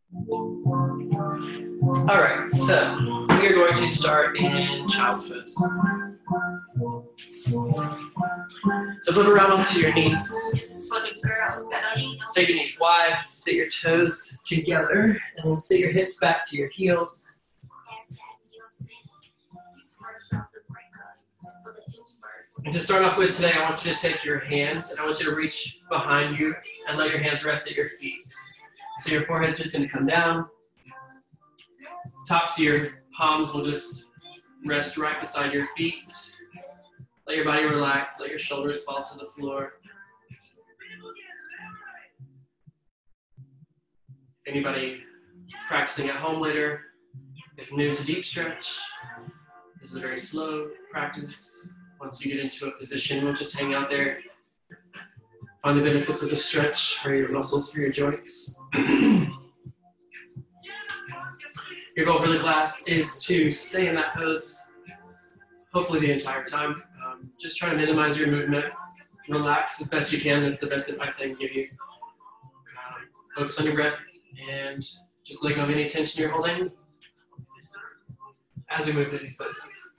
All right, so we are going to start in child's pose. So flip around onto your knees. Take your knees wide, sit your toes together, and then sit your hips back to your heels. And to start off with today, I want you to take your hands and I want you to reach behind you and let your hands rest at your feet. So your forehead's just going to come down. Tops of your palms will just rest right beside your feet. Let your body relax. Let your shoulders fall to the floor. Anybody practicing at home later is new to deep stretch. This is a very slow practice. Once you get into a position, we'll just hang out there. Find the benefits of the stretch for your muscles, for your joints. Your goal for the class is to stay in that pose, hopefully the entire time. Just try to minimize your movement. Relax as best you can. That's the best advice I can give you. Focus on your breath and just let go of any tension you're holding as we move through these poses.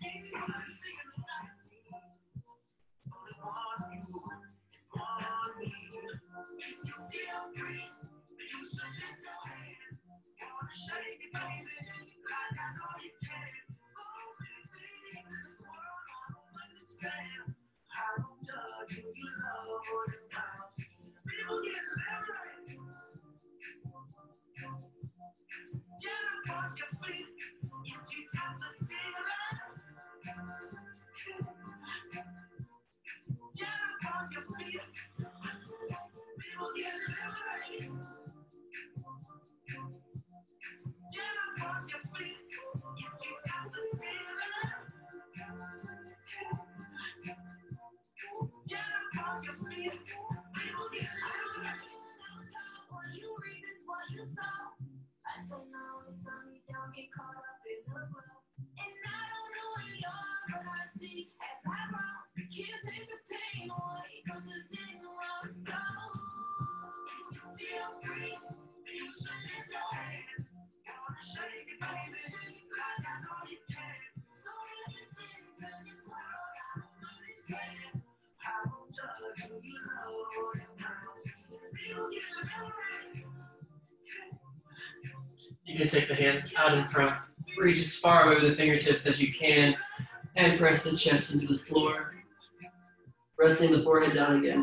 You can take the hands out in front, reach as far away with the fingertips as you can, and press the chest into the floor, resting the forehead down again.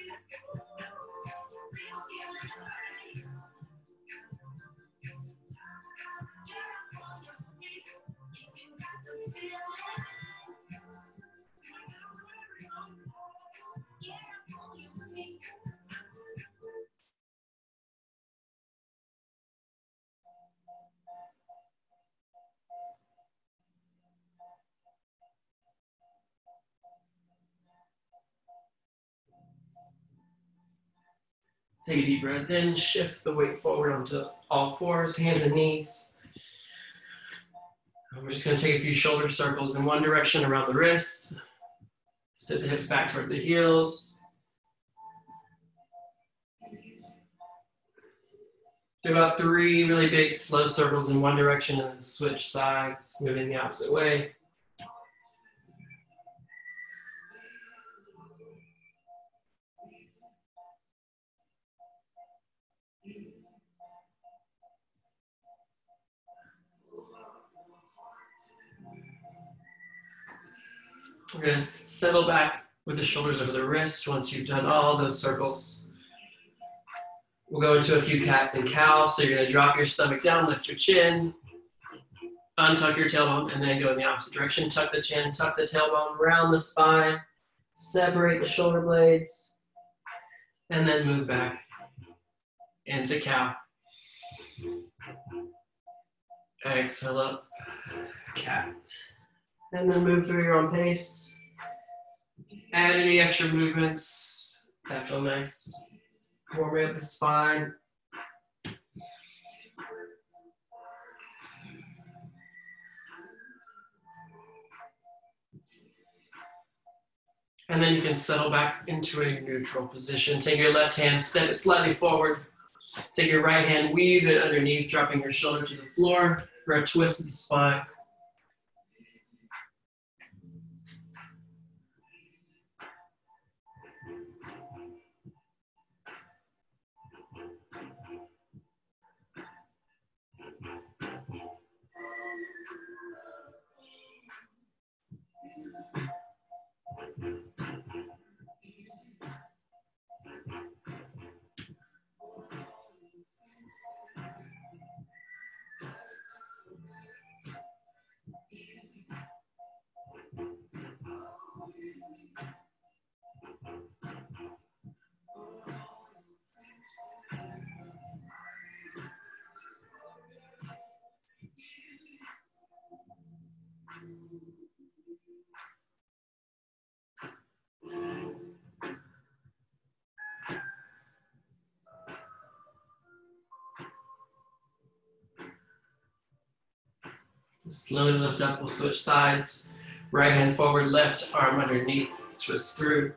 Take a deep breath in, shift the weight forward onto all fours, hands and knees. And we're just going to take a few shoulder circles in one direction around the wrists. Sit the hips back towards the heels. Do about 3 really big slow circles in one direction and then switch sides, moving the opposite way. We're going to settle back with the shoulders over the wrists once you've done all those circles. We'll go into a few cats and cows. So you're going to drop your stomach down, lift your chin, untuck your tailbone, and then go in the opposite direction. Tuck the chin, tuck the tailbone, round the spine, separate the shoulder blades, and then move back into cow. Exhale up, cat. And then move through your own pace. Add any extra movements that feel nice. Warming up the spine. And then you can settle back into a neutral position. Take your left hand, step it slightly forward. Take your right hand, weave it underneath, dropping your shoulder to the floor for a twist of the spine. Slowly lift up, we'll switch sides. Right hand forward, left arm underneath, twist through.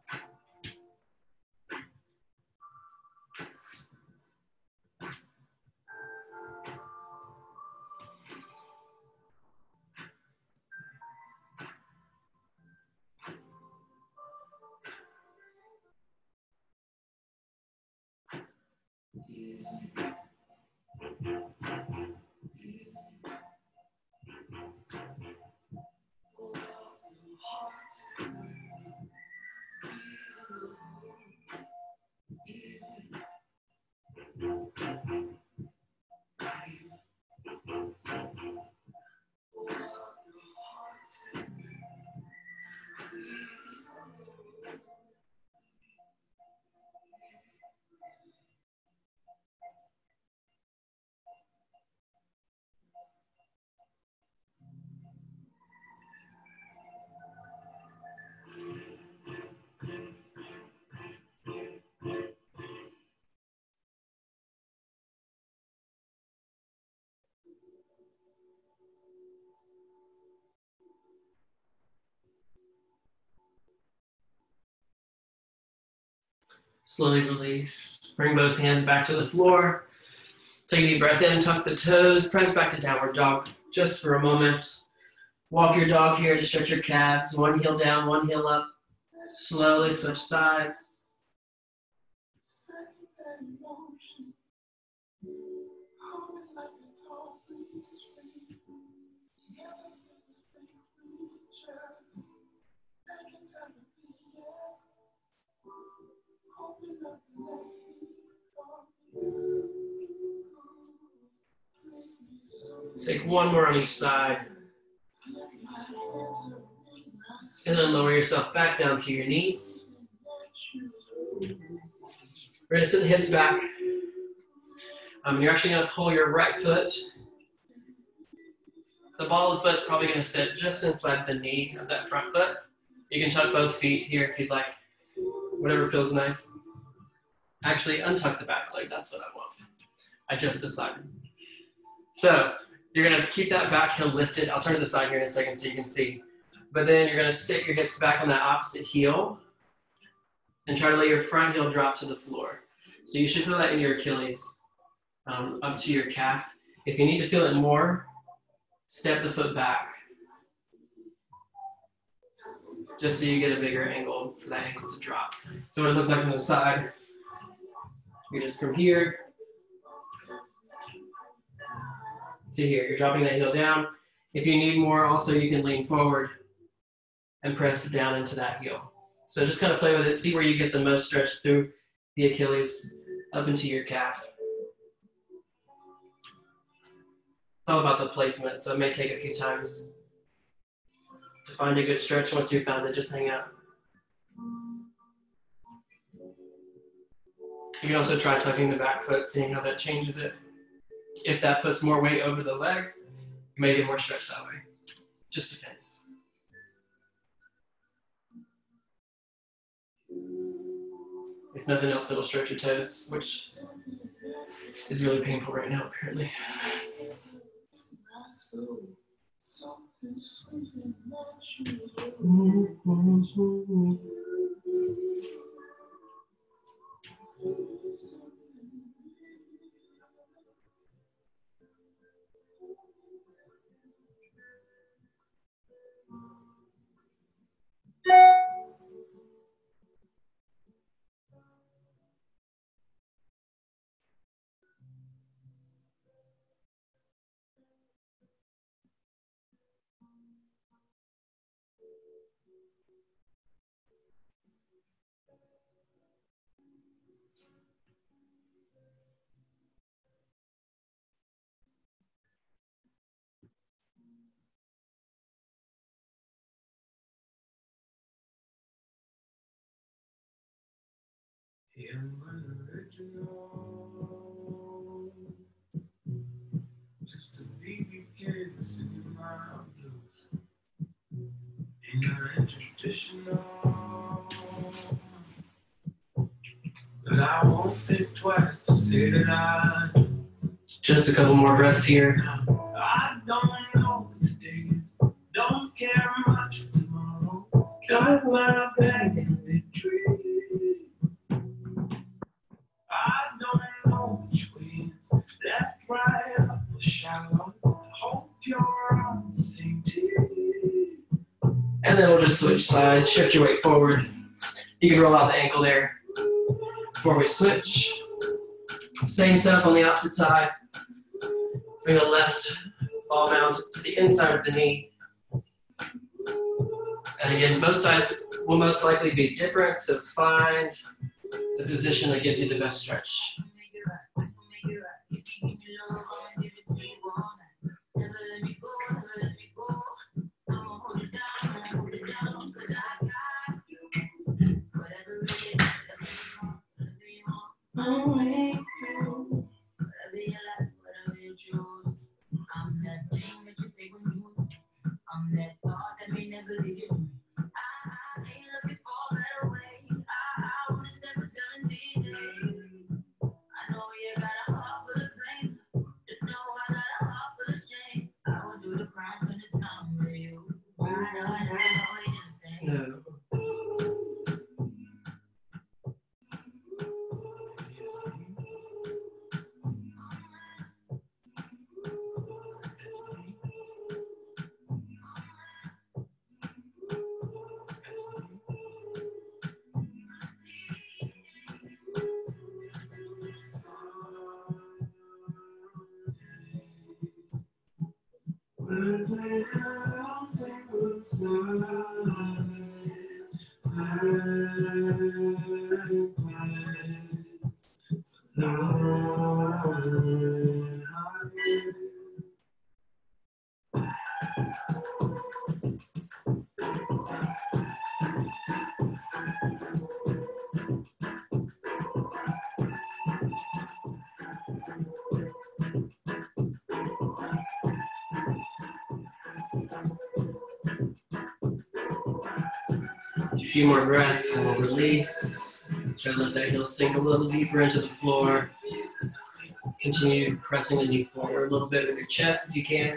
Slowly release. Bring both hands back to the floor. Take a deep breath in, tuck the toes, press back to downward dog just for a moment. Walk your dog here to stretch your calves. One heel down, one heel up. Slowly switch sides. Take one more on each side. And then lower yourself back down to your knees. We're going to sit the hips back. You're actually going to pull your right foot. The ball of the foot's probably going to sit just inside the knee of that front foot. You can tuck both feet here if you'd like. Whatever feels nice. Actually, untuck the back leg. That's what I want. I just decided. So you're going to keep that back heel lifted. I'll turn to the side here in a second so you can see. But then you're going to sit your hips back on that opposite heel and try to let your front heel drop to the floor. So you should feel that in your Achilles up to your calf. If you need to feel it more, step the foot back just so you get a bigger angle for that ankle to drop. So what it looks like from the side, you're just from here to here. You're dropping that heel down. If you need more, also you can lean forward and press it down into that heel. So just kind of play with it. See where you get the most stretch through the Achilles up into your calf. It's all about the placement, so it may take a few times to find a good stretch. Once you've found it, just hang out. You can also try tucking the back foot, seeing how that changes it. If that puts more weight over the leg, you may get more stretch that way. Just depends. If nothing else, it'll stretch your toes, which is really painful right now, apparently. am an original. Just a baby kid singing my blues. Ain't nothing traditional. But I won't think twice to say that I do. Just a couple more breaths here. I don't know what today is. Don't care much for tomorrow. Got my bag in the tree. I don't know which way is. Left, right, up or shallow. Hope you're on the same team. And then we'll just switch sides, shift your weight forward. You can roll out the ankle there before we switch. Same setup on the opposite side. Bring the left ball mount to the inside of the knee. And again, both sides will most likely be different, so find the position that gives you the best stretch. I'm that thing that you take when you move. I'm that thought that may never leave you. I ain't looking for a better way. I want a 717 day. I know you got a heart for the pain. Just know I got a heart for the shame. I will do the crime, spend the time with you. Why not? I know you're insane. No. A few more breaths and we'll release. Try to let that heel sink a little deeper into the floor. Continue pressing the knee forward a little bit with your chest if you can.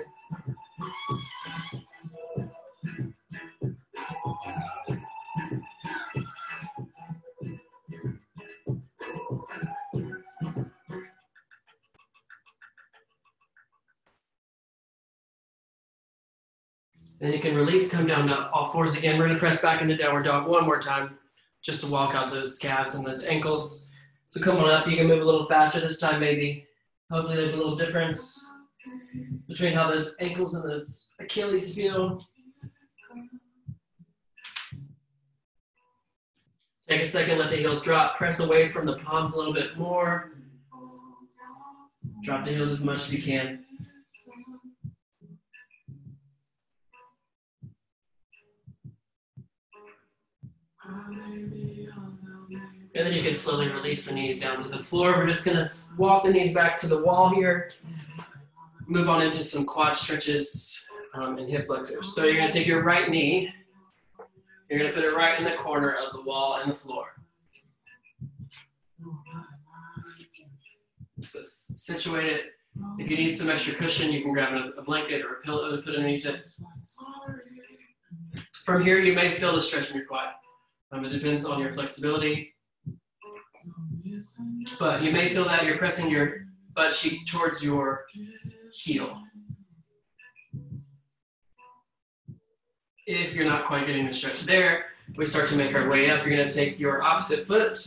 Then you can release, come down to all fours again. We're gonna press back into downward dog one more time, just to walk out those calves and those ankles. So come on up, you can move a little faster this time maybe. Hopefully there's a little difference between how those ankles and those Achilles feel. Take a second, let the heels drop. Press away from the palms a little bit more. Drop the heels as much as you can. And then you can slowly release the knees down to the floor. We're just gonna walk the knees back to the wall here. Move on into some quad stretches and hip flexors. So you're gonna take your right knee. You're gonna put it right in the corner of the wall and the floor. So situate it. If you need some extra cushion, you can grab a blanket or a pillow to put underneath it. From here, you may feel the stretch in your quad. It depends on your flexibility. But you may feel that you're pressing your butt cheek towards your heel. If you're not quite getting the stretch there, we start to make our way up. You're going to take your opposite foot,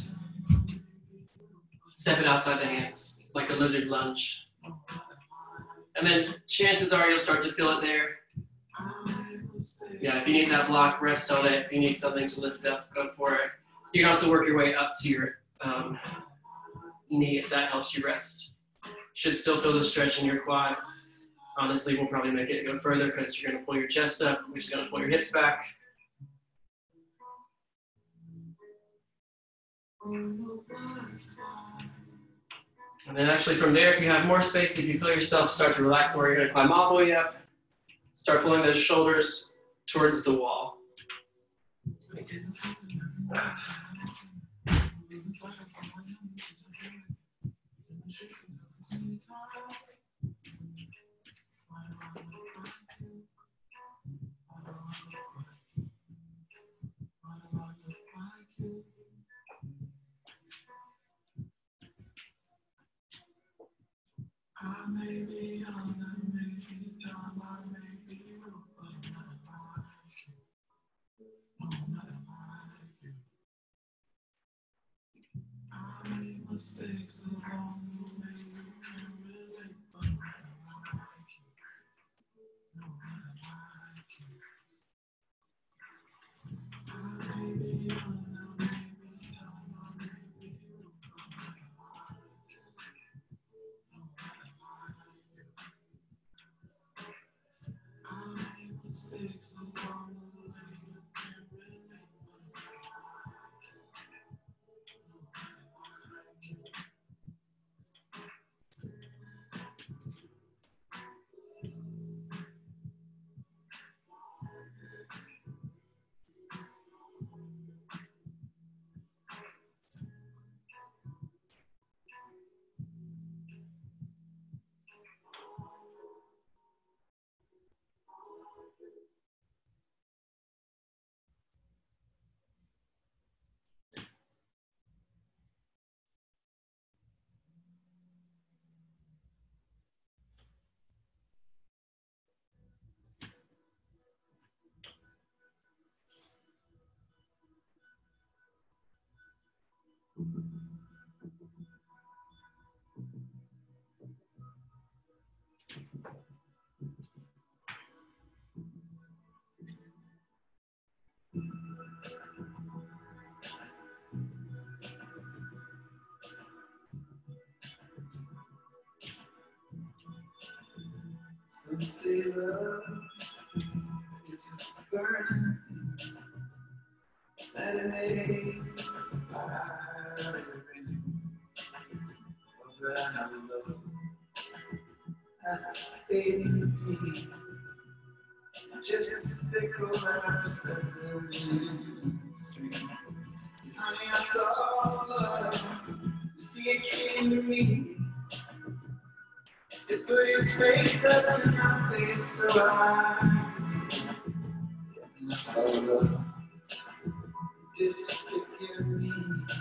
step it outside the hands, like a lizard lunge. And then chances are you'll start to feel it there. Yeah, if you need that block, rest on it. If you need something to lift up, go for it. You can also work your way up to your knee if that helps you rest. Should still feel the stretch in your quad. Honestly, we'll probably make it go further because you're going to pull your chest up. We're just going to pull your hips back. And then actually from there, if you have more space, if you feel yourself start to relax more, you're going to climb all the way up. Start pulling those shoulders towards the wall. Say love is a burden that it makes fire burning. But I know love has a fading me, just as fickle as a feather in the stream. See, honey, I saw love, you see it came to me. It put its face up to my face so I could see. And I saw love just figure me.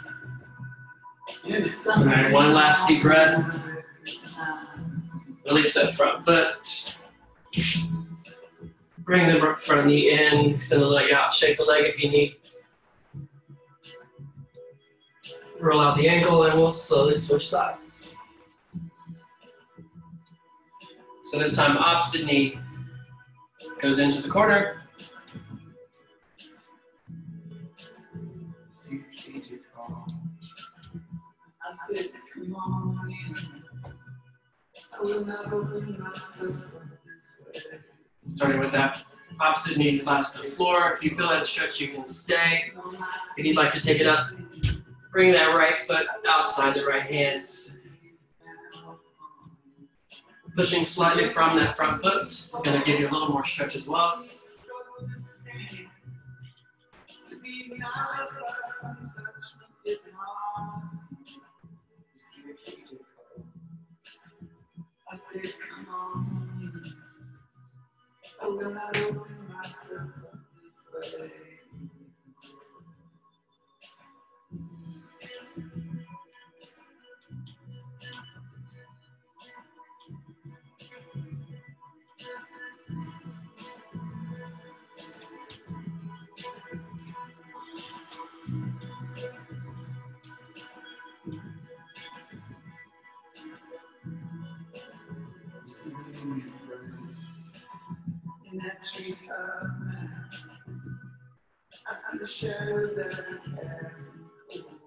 All right, one last deep breath. Release that front foot. Bring the front knee in, extend the leg out, shake the leg if you need. Roll out the ankle and we'll slowly switch sides. So this time, opposite knee goes into the corner. See the cage call. I said, come on in. I will not open myself up this way. Starting with that opposite knee flat to the floor. If you feel that stretch, you can stay. If you'd like to take it up, bring that right foot outside the right hands. Pushing slightly from that front foot. It's going to give you a little more stretch as well. I said, come on in. I will not open myself up this way. In that treetop, I see the shadows that we cast in cold.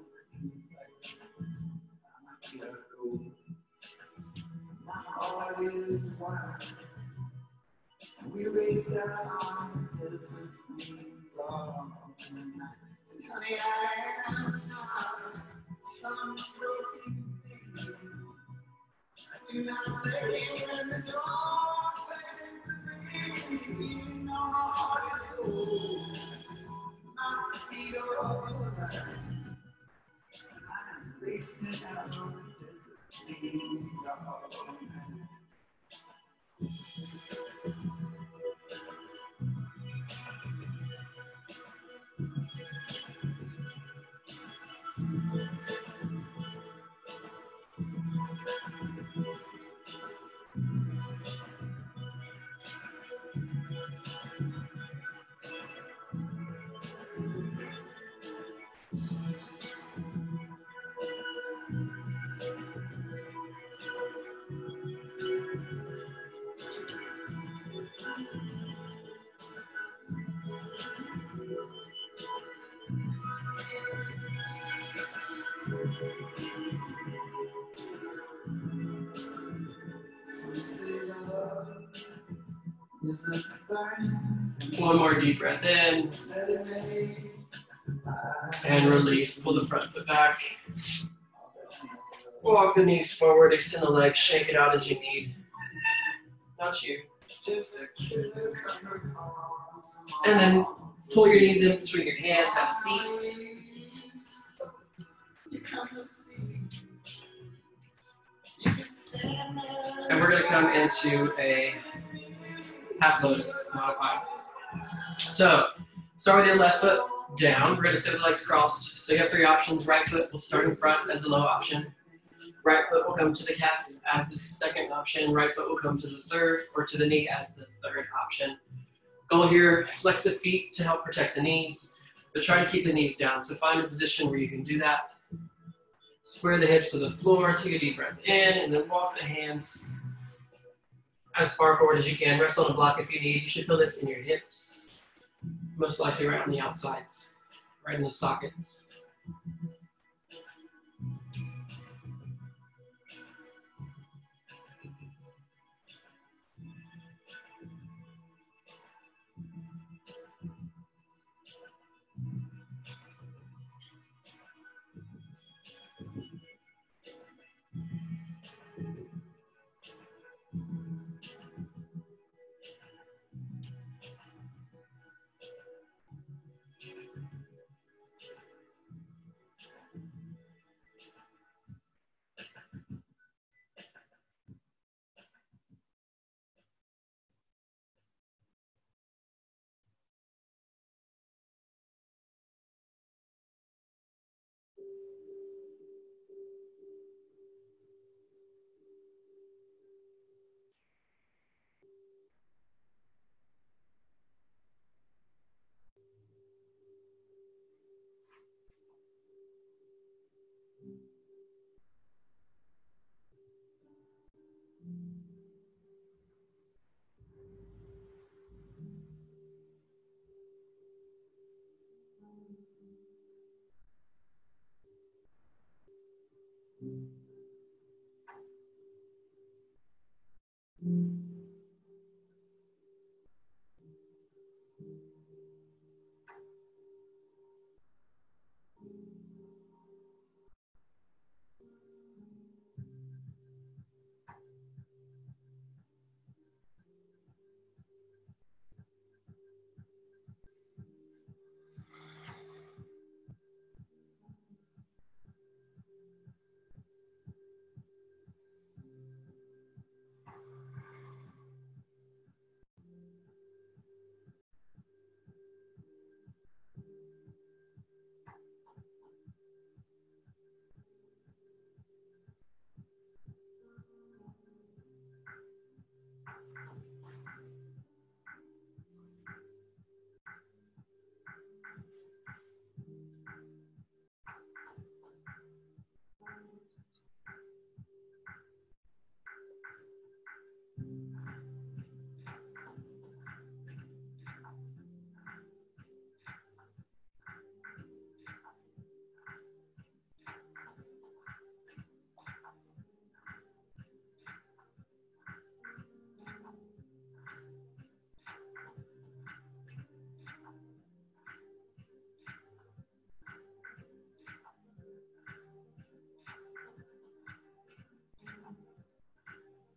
My feet are cold. My heart is wild. We race out on the hills of dreams all night. Honey, I am not some broken thing. I do not lay when the dawn fades within. No, my heart is cold, my feet are alright. I'm racing out on the desert plains all night. One more deep breath in. And release. Pull the front foot back. Walk the knees forward, extend the legs, shake it out as you need. Not you. And then pull your knees in between your hands, have a seat. And we're going to come into a half lotus, modified. So, start with your left foot down. We're going to sit with legs crossed. So you have three options. Right foot will start in front as the low option. Right foot will come to the calf as the second option. Right foot will come to the third, or to the knee as the third option. Goal here, flex the feet to help protect the knees, but try to keep the knees down. So find a position where you can do that. Square the hips to the floor, take a deep breath in, and then walk the hands as far forward as you can. Rest on a block if you need. You should feel this in your hips, most likely right on the outsides, right in the sockets.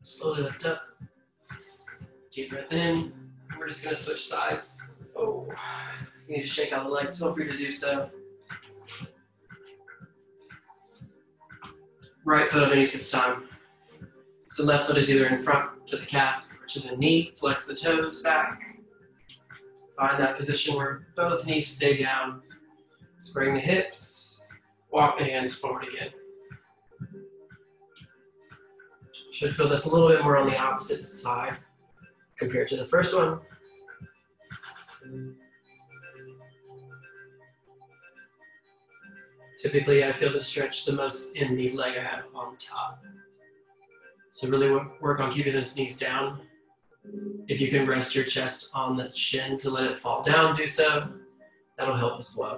Slowly lift up. Deep breath in. We're just going to switch sides. Oh, if you need to shake out the legs, feel free to do so. Right foot underneath this time. So left foot is either in front to the calf or to the knee. Flex the toes back. Find that position where both knees stay down. Spring the hips. Walk the hands forward again. Should feel this a little bit more on the opposite side compared to the first one. Typically, I feel the stretch the most in the leg I have on top. So really work on keeping those knees down. If you can rest your chest on the shin to let it fall down, do so. That'll help as well.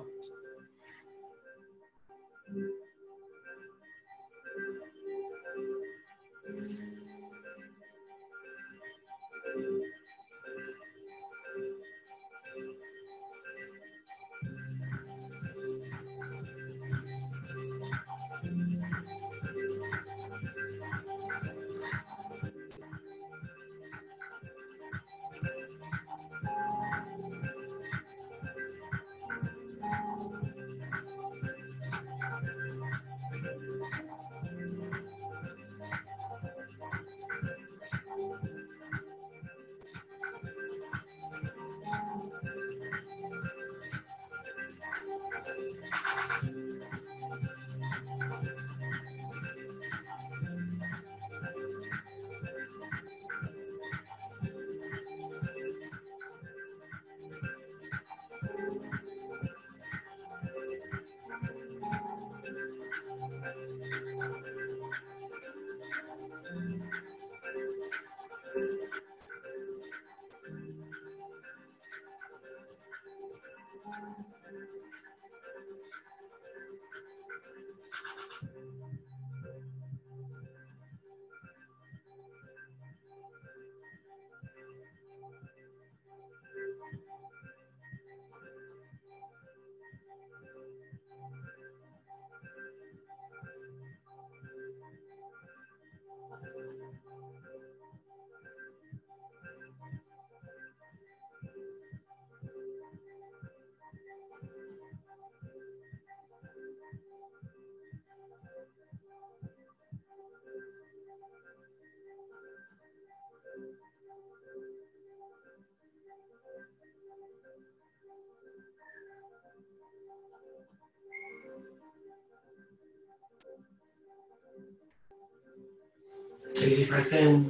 Take a deep breath in.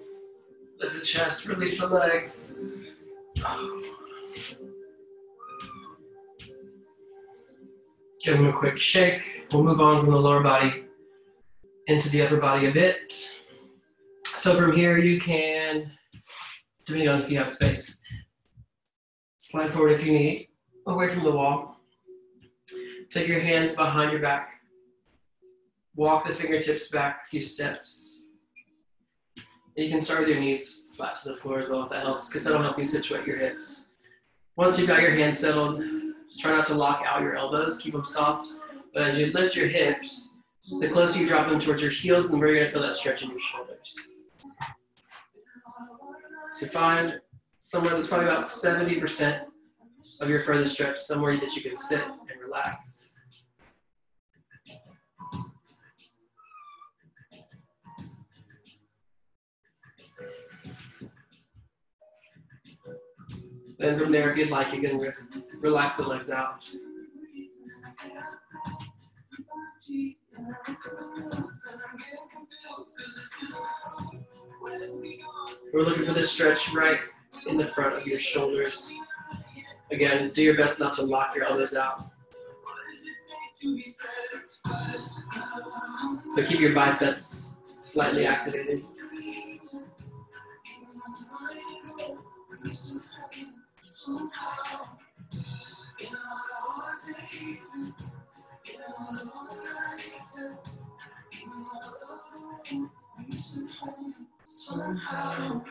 Lift the chest, release the legs. Give them a quick shake. We'll move on from the lower body into the upper body a bit. So from here you can, depending on if you have space, slide forward if you need, away from the wall. Take your hands behind your back. Walk the fingertips back a few steps. And you can start with your knees flat to the floor as well if that helps, because that'll help you situate your hips. Once you've got your hands settled, try not to lock out your elbows, keep them soft. But as you lift your hips, the closer you drop them towards your heels, the more you're gonna feel that stretch in your shoulders. So find somewhere that's probably about 70% of your furthest stretch, somewhere that you can sit and relax. Then from there, if you'd like, you can relax the legs out. We're looking for this stretch right in the front of your shoulders. Again, do your best not to lock your elbows out. So keep your biceps slightly activated. Somehow.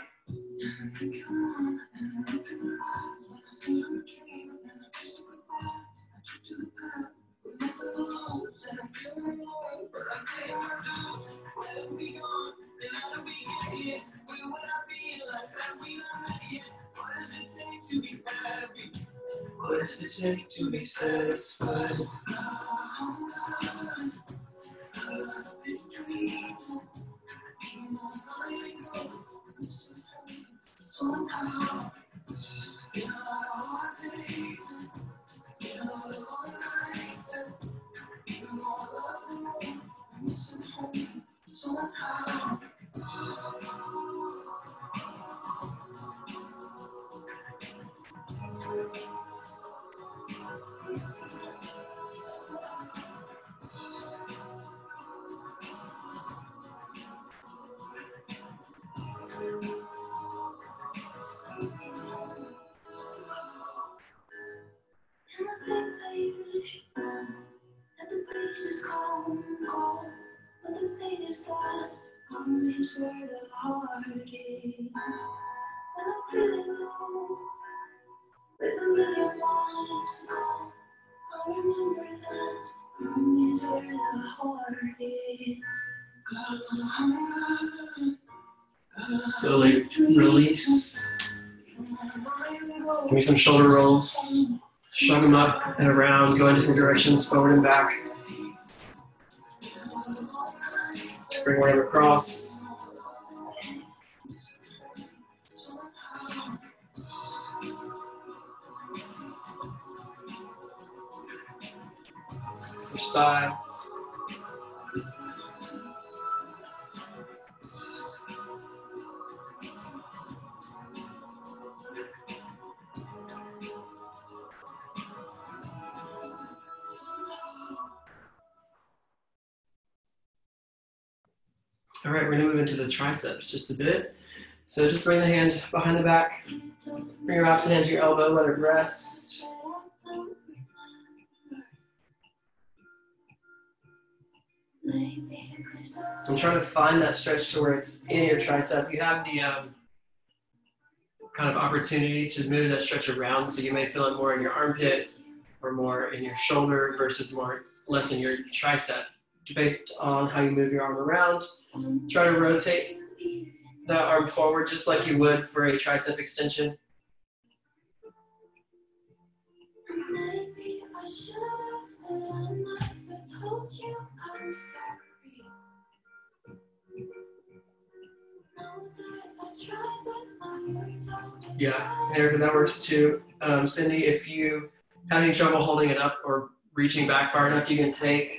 take to be satisfied. Is where the heart is. When I'm feeling low, with a million miles to go, I'll remember that home is where the heart is. Got a little hunger. Slowly release. Give me some shoulder rolls. Shrug them up and around, go in different directions, forward and back. Bring one arm across. Switch sides. All right, we're gonna move into the triceps just a bit. So just bring the hand behind the back. Bring your opposite hand to your elbow, let it rest. I'm trying to find that stretch to where it's in your tricep. You have the kind of opportunity to move that stretch around, so you may feel it more in your armpit or more in your shoulder versus less in your tricep. Based on how you move your arm around, try to rotate that arm forward just like you would for a tricep extension. Maybe I should have, but I never told you I'm sorry. Know that I tried, but my words always Yeah, Erica, that works too. Cindy, if you have any trouble holding it up or reaching back far enough, you can take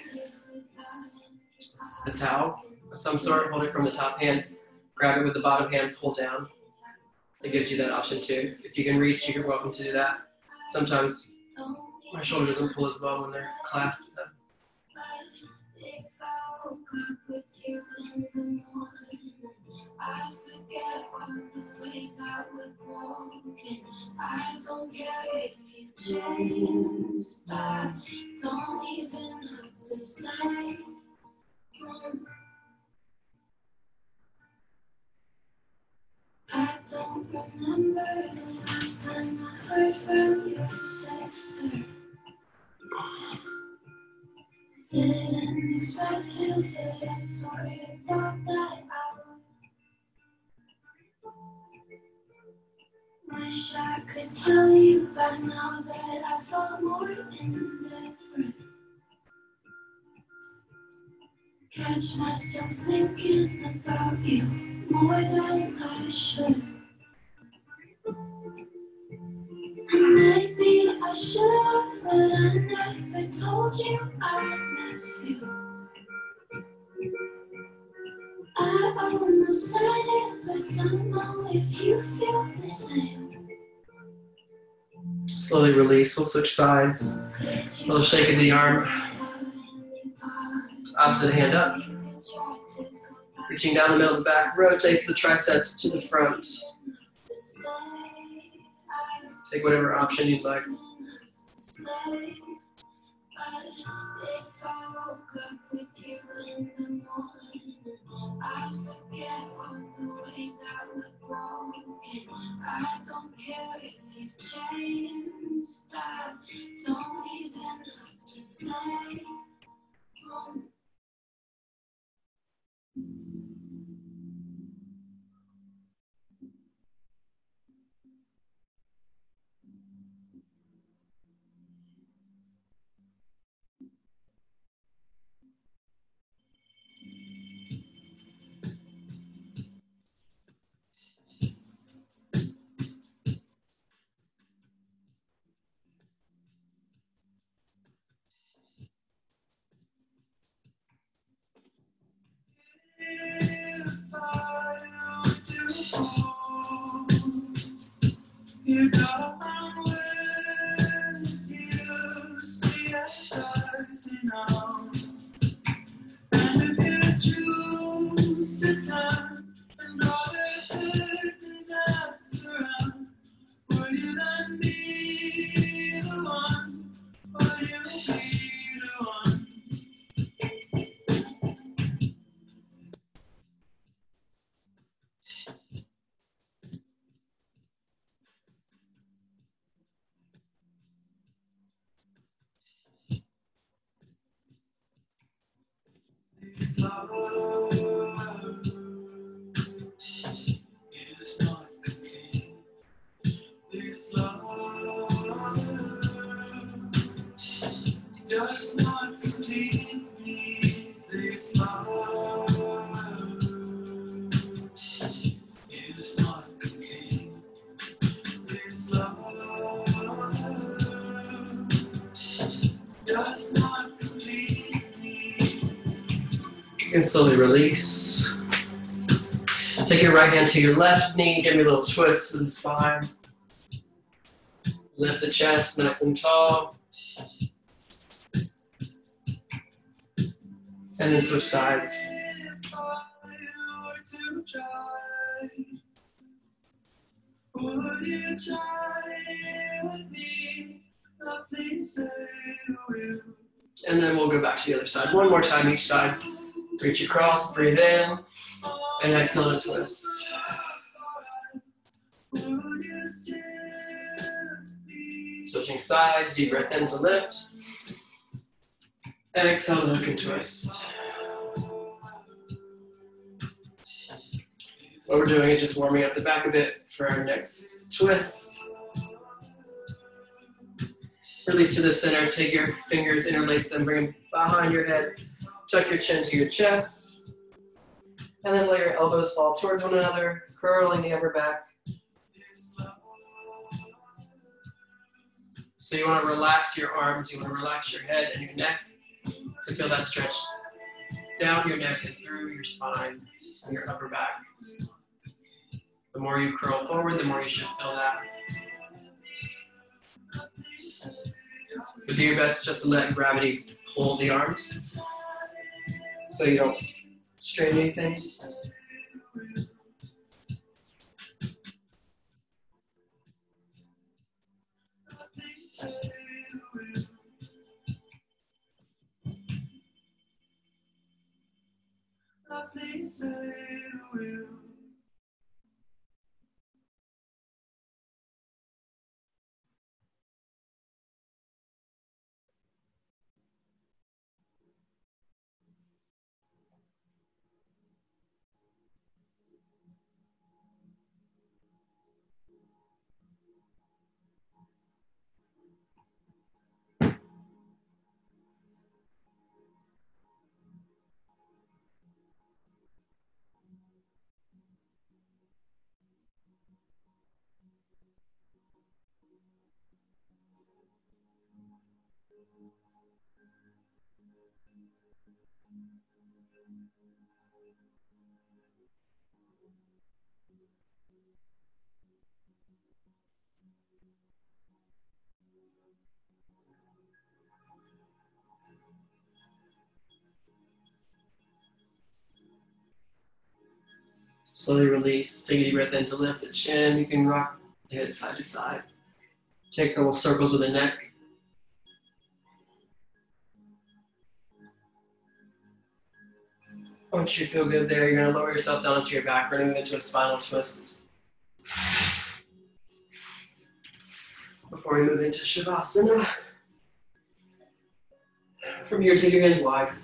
a towel of some sort, hold it from the top hand, grab it with the bottom hand, pull down. It gives you that option too. If you can reach, you're welcome to do that. Sometimes my shoulder doesn't pull as well when they're clasped. If I woke up with you in the morning, I forget all the ways that were broken. I don't care if you've changed, I don't even have to stay. I don't remember the last time I heard from your sister. Didn't expect to, but I sort of thought that I would. Wish I could tell you by now that I felt more indifferent. Catch myself thinking about you more than I should. Maybe I should have, but I never told you I miss you. I almost said it, but don't know if you feel the same. Slowly release, we'll switch sides. A little shake of the arm. Opposite hand up. Reaching down the middle of the back, rotate the triceps to the front. Take whatever option you'd like. If I woke up with you in the morning, I forget all the ways that were broken. I don't care if you've changed, I don't even have to stay. You know I'm with you, see as eyes, you know. And if you choose to turn and all the curtains that surround, will you then be the one? Will you be the one? This love is not complete. This love does not complete me. This love is not complete. This love does not complete me. And slowly release. Take your right hand to your left knee, give me a little twist to the spine. Lift the chest nice and tall. And then switch sides. Would you try with me? Please say you will. And then we'll go back to the other side. One more time each side. Reach across, breathe in, and exhale to twist. Switching sides, deep breath in to lift. And exhale to hook and twist. What we're doing is just warming up the back a bit for our next twist. Release to the center, take your fingers, interlace them, bring them behind your head. Tuck your chin to your chest. And then let your elbows fall towards one another, curling the upper back. So you want to relax your arms, you want to relax your head and your neck to feel that stretch down your neck and through your spine and your upper back. The more you curl forward, the more you should feel that. So do your best just to let gravity hold the arms so you don't strain anything. Slowly release. Take a deep breath in to lift the chin. You can rock the head side to side. Take a couple circles with the neck. Once you feel good there, you're going to lower yourself down onto your back. We're going to move into a spinal twist. Before we move into Shavasana. From here, take your hands wide.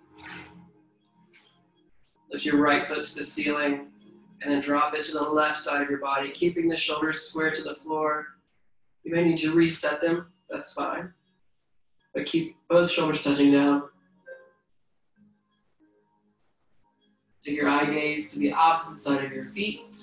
Lift your right foot to the ceiling and then drop it to the left side of your body, keeping the shoulders square to the floor. You may need to reset them, that's fine. But keep both shoulders touching down. Take your eye gaze to the opposite side of your feet.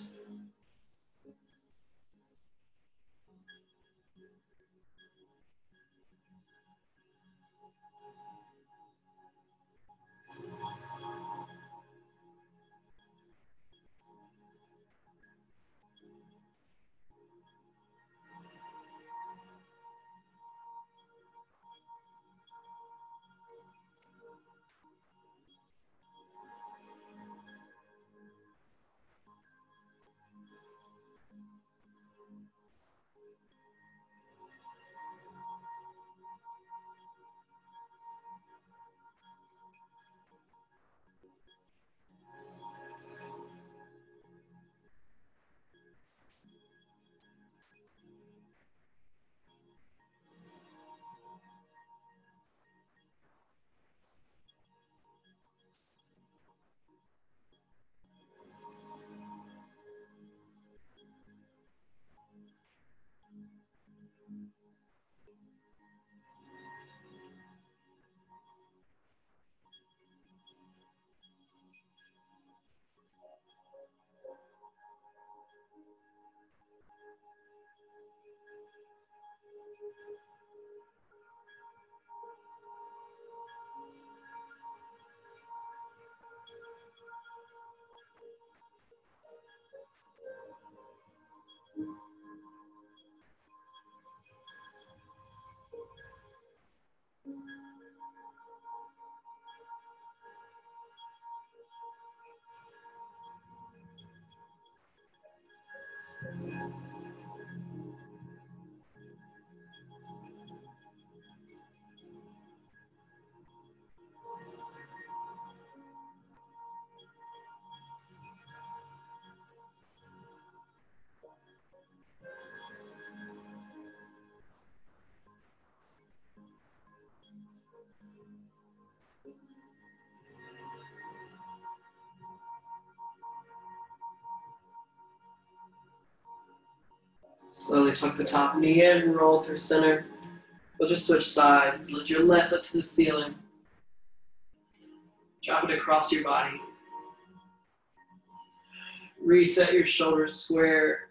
Slowly tuck the top knee in and roll through center. We'll just switch sides. Lift your left foot to the ceiling. Drop it across your body. Reset your shoulders square.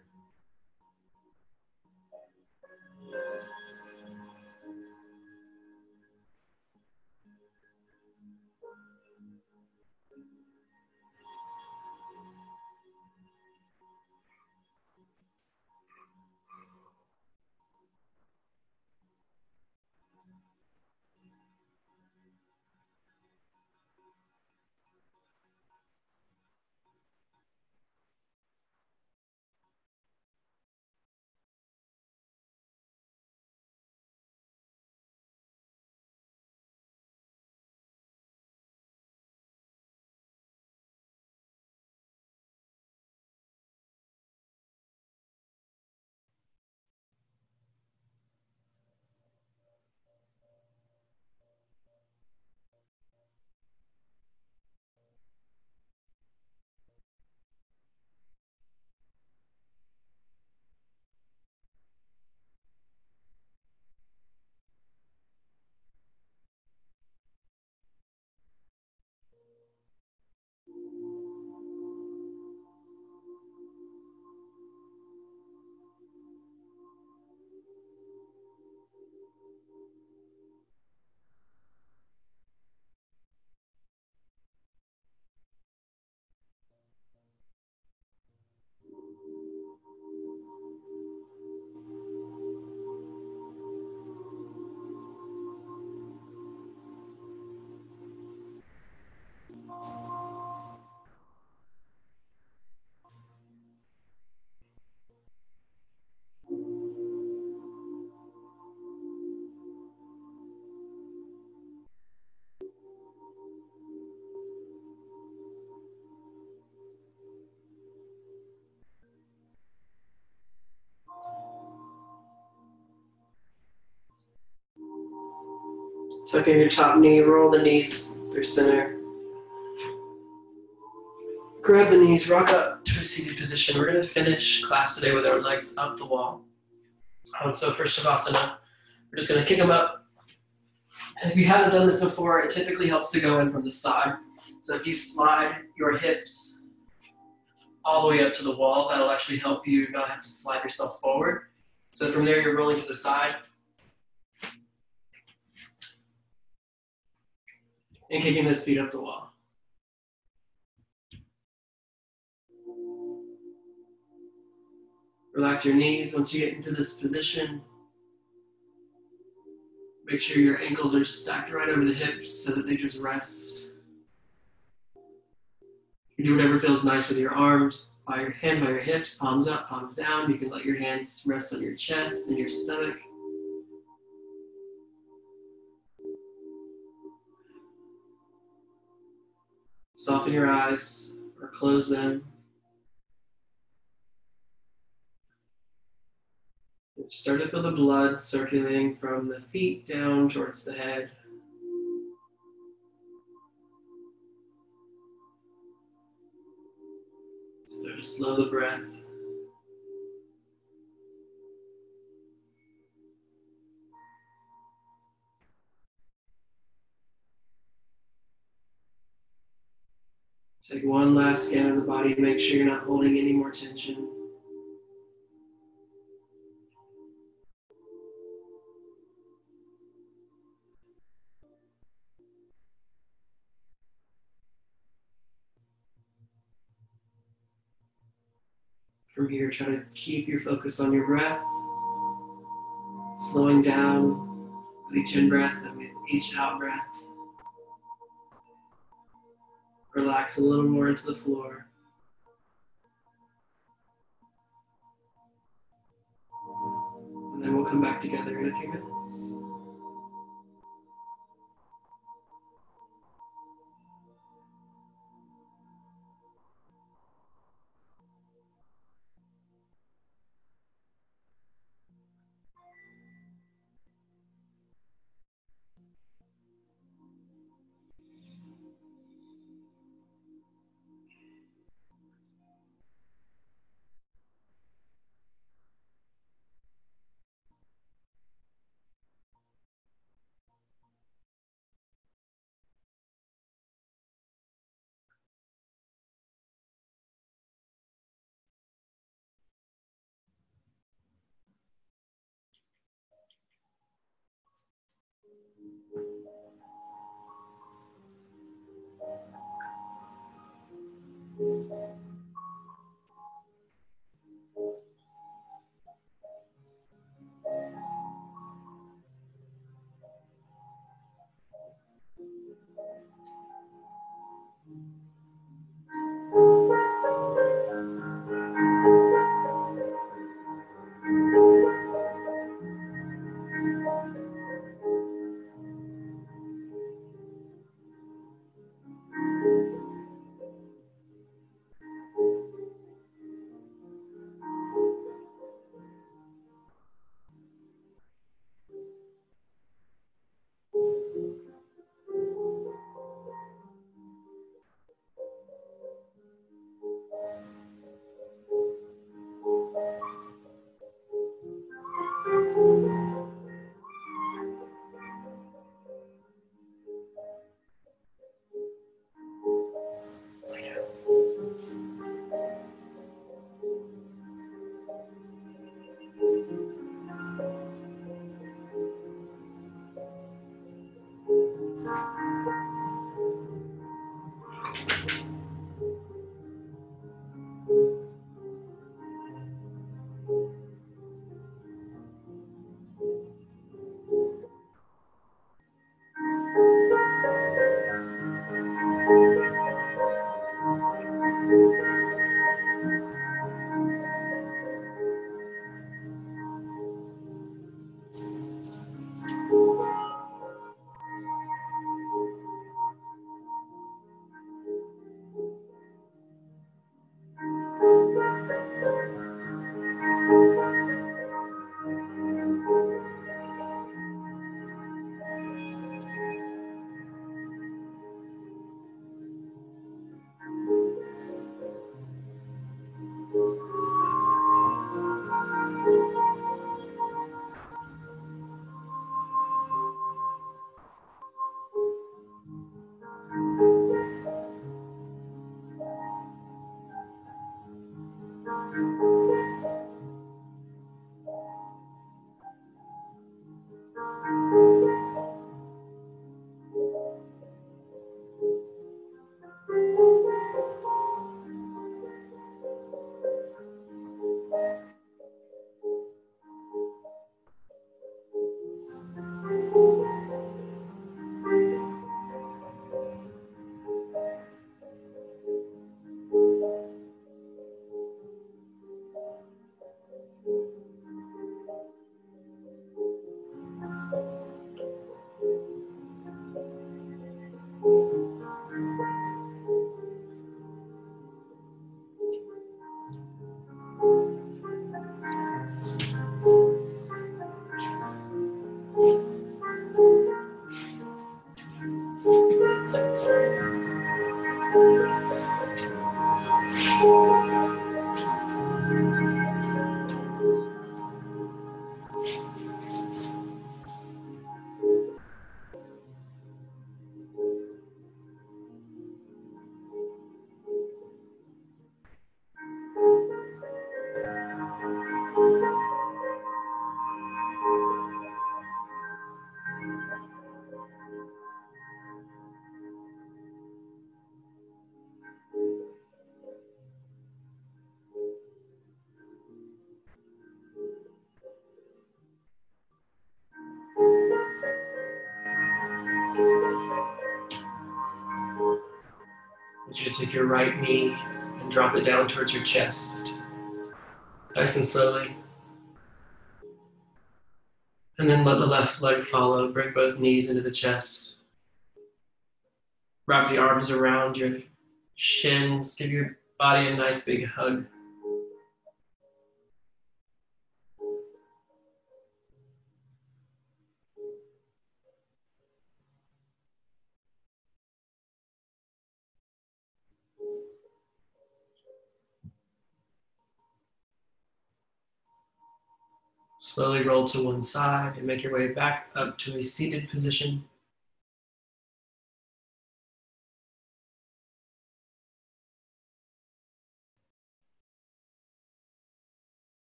Tuck in your top knee, roll the knees through center. Grab the knees, rock up to a seated position. We're going to finish class today with our legs up the wall. So for Shavasana, we're just going to kick them up. And if you haven't done this before, it typically helps to go in from the side. So if you slide your hips all the way up to the wall, that'll actually help you not have to slide yourself forward. So from there, you're rolling to the side and kicking those feet up the wall. Relax your knees once you get into this position. Make sure your ankles are stacked right over the hips so that they just rest. You do whatever feels nice with your arms, by your hands by your hips, palms up, palms down. You can let your hands rest on your chest and your stomach. Soften your eyes or close them. Start to feel the blood circulating from the feet down towards the head. Start to slow the breath. Take one last scan of the body. Make sure you're not holding any more tension. From here, try to keep your focus on your breath, slowing down with each in-breath and with each out-breath. Relax a little more into the floor. And then we'll come back together in a few minutes. I want you to take your right knee and drop it down towards your chest. Nice and slowly. And then let the left leg follow. Bring both knees into the chest. Wrap the arms around your shins. Give your body a nice big hug. Slowly roll to one side and make your way back up to a seated position.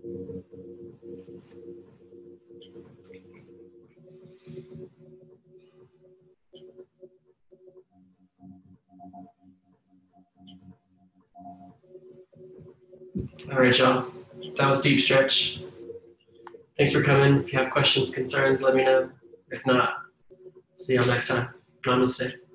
All right, y'all. That was deep stretch. Thanks for coming. If you have questions, concerns, let me know. If not, see y'all next time. Namaste.